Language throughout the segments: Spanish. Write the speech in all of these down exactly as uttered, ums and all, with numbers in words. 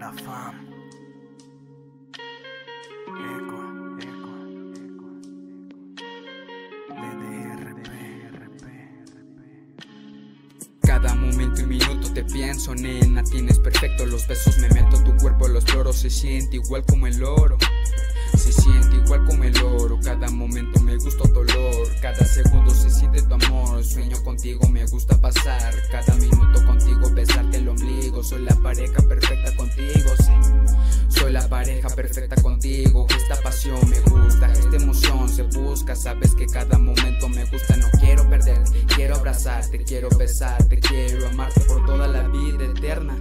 la fam. Eco, eco, eco, eco. D D R P. Cada momento y minuto te pienso, nena, tienes perfecto los besos, me meto a tu cuerpo, los exploros, se siente igual como el oro. Se siente igual como el oro, cada momento me gusta tu olor, cada segundo se siente tu amor, sueño contigo, me gusta pasar, cada minuto contigo, besarte el ombligo, soy la pareja perfecta contigo, sí. Soy la pareja perfecta contigo, esta pasión me gusta, esta emoción se busca, sabes que cada momento me gusta, no quiero perderte, quiero abrazarte, quiero besarte, quiero amarte por toda la vida eterna.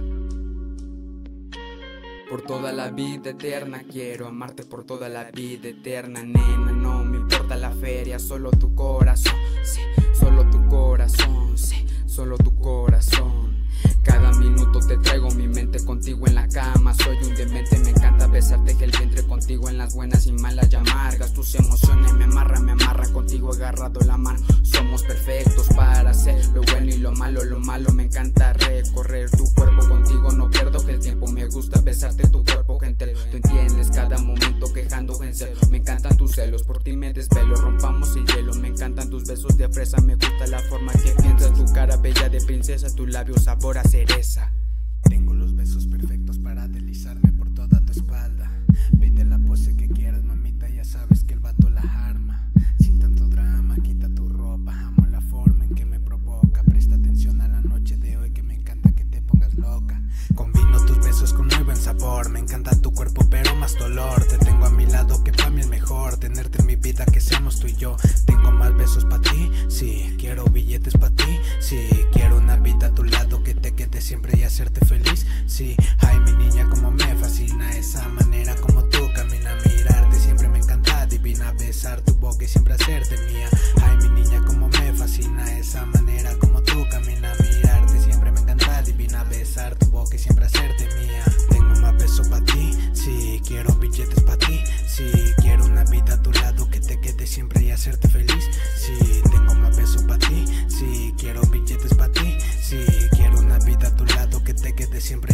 Por toda la vida eterna, quiero amarte por toda la vida eterna, nena, no me importa la feria, solo tu corazón, sí, solo tu corazón, sí, solo tu corazón. Cada minuto te traigo mi mente contigo en la cama, soy un demente, me encanta besarte el vientre contigo en las buenas y malas y amargas, tus emociones me amarran, me amarra contigo agarrado la mano, somos perfectos para hacer lo bueno y lo malo, lo malo me encanta recorrer tu cuerpo contigo, no pierdo que el tiempo, me gusta besarte tu cuerpo gente, tú entiendes cada momento quejando en celo, me encantan tus celos, por ti me desvelo, rompamos el hielo, me encantan tus besos de fresa, me gusta la forma que piensas, tu cara bella de princesa, tu labio sabor a cereza. Tengo los besos perfectos para deslizarme por toda tu espalda. Pide la pose que quieras, mamita, ya sabes que el vato la arma. Sin tanto drama, quita tu ropa, amo la forma en que me provoca. Presta atención a la noche de hoy que me encanta que te pongas loca. Combino tus besos con muy buen sabor, me encanta tu cuerpo pero más dolor. Te tengo a mi lado que para mí es mejor tenerte en mi vida, que seamos tú y yo. Tengo más besos para ti, sí, quiero billetes para ti, sí, quiero una vida a tu lado que te quede siempre y hacerte feliz, sí. Ay, mi niña, como me fascina esa manera como tú caminas, mirarte siempre me encanta, divina, besar tu boca y siempre hacerte mía. Ay, mi niña, como me fascina esa manera como tú caminas, mirarte siempre me encanta, divina, besar tu boca y siempre hacerte mía. Tengo más besos para ti, sí, quiero billetes para ti, sí, quiero una vida a tu lado que te quede siempre y hacerte feliz, sí. Tengo más besos para ti, sí, quiero billetes para ti, sí, quiero una vida a tu lado que te quede siempre